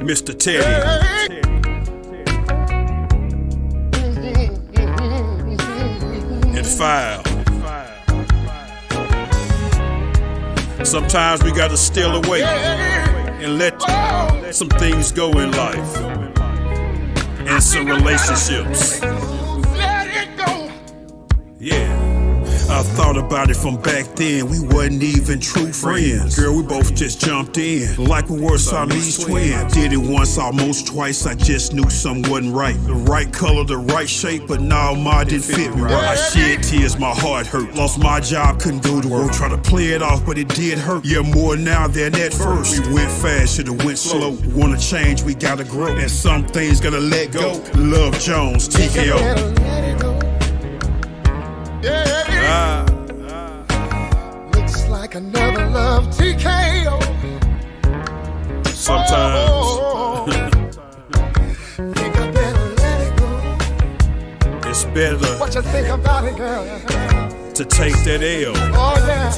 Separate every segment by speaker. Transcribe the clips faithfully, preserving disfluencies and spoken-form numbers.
Speaker 1: Mister Teddy. And file. Sometimes we gotta steal away and let some things go in life and some relationships. Yeah. I thought about it from back then, we wasn't even true friends. Girl, we both just jumped in, like we were Siamese twins. Did it once, almost twice, I just knew something wasn't right. The right color, the right shape, but now mine didn't fit me right. I shed tears, my heart hurt. Lost my job, couldn't go to work. Try to play it off, but it did hurt. Yeah, more now than at first. We went fast, should've went slow. Wanna change, we gotta grow. And some things gotta let go. Love Jones, T K O.
Speaker 2: Ah. Looks like another love T K O.
Speaker 1: Sometimes
Speaker 2: oh, think I better let it go.
Speaker 1: It's better
Speaker 2: what you think about it, girl?
Speaker 1: To take that L.
Speaker 2: Oh yeah.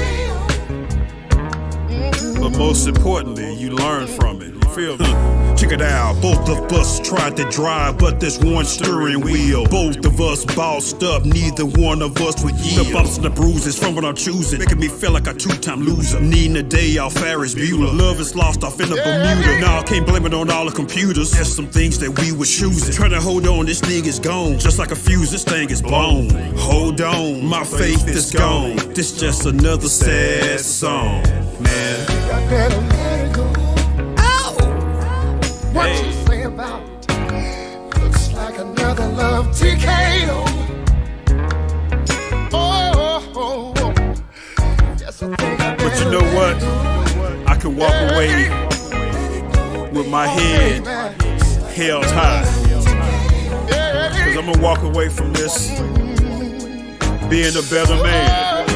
Speaker 1: Mm-hmm. But most importantly, you learn from it. You feel me? Check it out, both of us tried to drive, but there's one steering wheel. Both of us bossed up, neither one of us would yield. The bumps and the bruises from what I'm choosing, making me feel like a two-time loser. Needing a day off Ferris Bueller. Love is lost off in the Bermuda. Now I can't blame it on all the computers. There's some things that we were choosing. Trying to hold on, this thing is gone. Just like a fuse, this thing is blown. Hold on, my faith is gone. This just another sad song, man.
Speaker 2: I better let it go. What you say about it? Looks like another love T K O. Oh, oh, oh. Yes, I think I
Speaker 1: but you know what? I can walk away with my head held high. Cause I'm gonna walk away from this being a better man.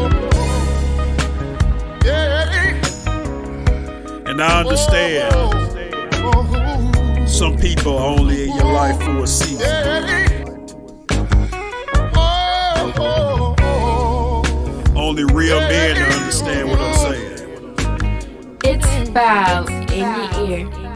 Speaker 1: And I understand some people are only in your life for a season. Only real men understand what I'm saying.
Speaker 3: It's Bow in the ear.